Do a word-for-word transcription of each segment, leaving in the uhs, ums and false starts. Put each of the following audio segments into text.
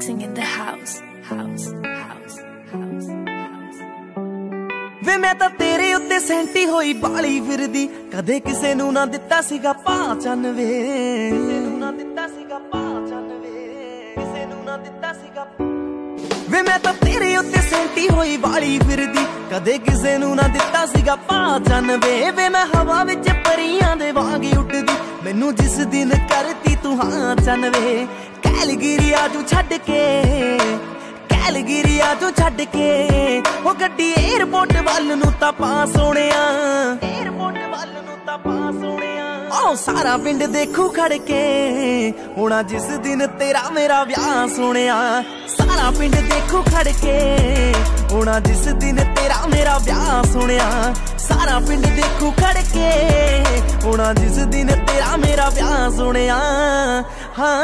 mixing in the house, house, house, house, house. वे मैं तां तेरे उत्ते सैंटी होई बाली फिरदी, कदे किसे नू ना दिता सीगा पहचान वे, किसे नू ना दिता सीगा पहचान वे, किसे नू ना दिता सीगा। वे मैं तां तेरे उत्ते सैंटी होई बाली फिरदी, कदे किसे नू ना दिता सीगा पहचान वे। वे मैं हवा विच परियां दे वांग उठदी, मैनू जिस दिन करती तू हाँ चन वे। कैलगिरिया तू छड्ड के, कैलगिरिया तू छड्ड के, ओ गड्डी एयरपोर्ट वल नू तां पा सोहणिया, एयरपोर्ट वल नू तां पा सोहणिया। ओ सारा पिंड देखू खड़ के, होना जिस दिन तेरा मेरा ब्याह सोहणिया। सारा पिंड देखू खड़ के, होना जिस दिन तेरा मेरा ब्याह सोहणिया। सारा पिंड देखू खड़ के, होना जिस दिन तेरा मेरा ब्याह सोहणिया। हाँ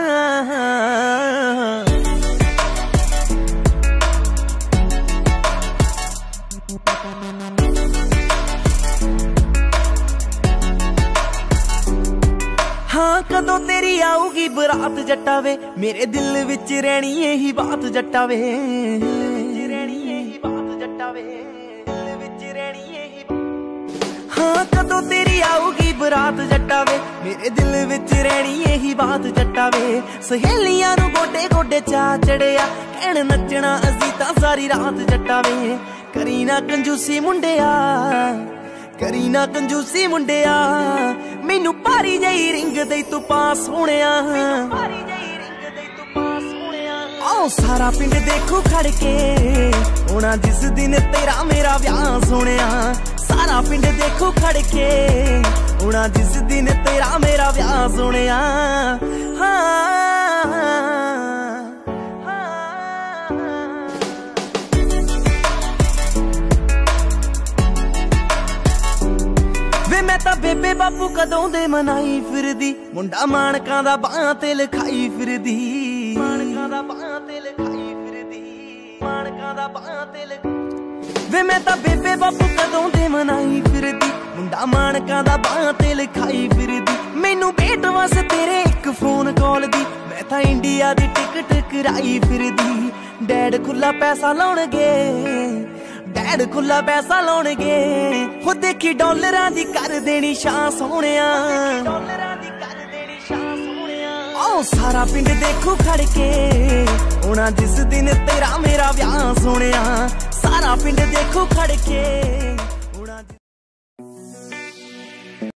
हाँ कदों तेरी आऊगी बरात जट्टा वे, मेरे दिल विच रहनी यही बात जट्टा वे, रहनी यही बात जट्टा वे, दिल विच रहनी यही। हाँ कदों तेरी आऊगी बरात जट्टा वे, मेरे दिल विच रहनी यही बात जट्टा वे। सहेलियां नू गोडे गोडे चा चढ़िया, कहण नचना असीं तां सारी रात जट्टा वे। करी ना कंजूसी मुंडिया, करी ना कंजूसी मुंडिया, मैनू भारी जही रिंग दे तू पास होणिया, भारी जही रिंग दे तू पास होणिया। आओ सारा पिंड देखू खड़ के, होना जिस दिन तेरा मेरा ब्याह सोहणिया। सारा पिंड देखू खड़ के, होना जिस दिन तेरा मेरा ब्याह सोहणिया। हाँ मैं तां बेबे बापू कदों दे मनाई फिरदी, मुंडा माणकां दा बाहां ते लिखाई फिरदी, माणकां दा बाहां ते लिखाई फिरदी, माणकां दा बाहां ते लिखाई। वे मैं तां बेबे बापू कदों दे मनाई फिरदी, मुंडा माणकां दा बाहां ते लिखाई फिरदी। मैनू भेट वस तेरे एक फोन कॉल दी, मैं तां इंडिया दी टिकट कराई फिरदी। डैड खुला पैसा लाउणगे, डैड खुला पैसा लाउणगे, हो देखी डॉलरां दी कर देनी शां सोहणिया, डॉलरां दी कर देनी शां सोहणिया। आओ सारा पिंड देखू खड़ के, होना जिस दिन तेरा मेरा ब्याह सोहणिया। सारा पिंड देखू खड़ के।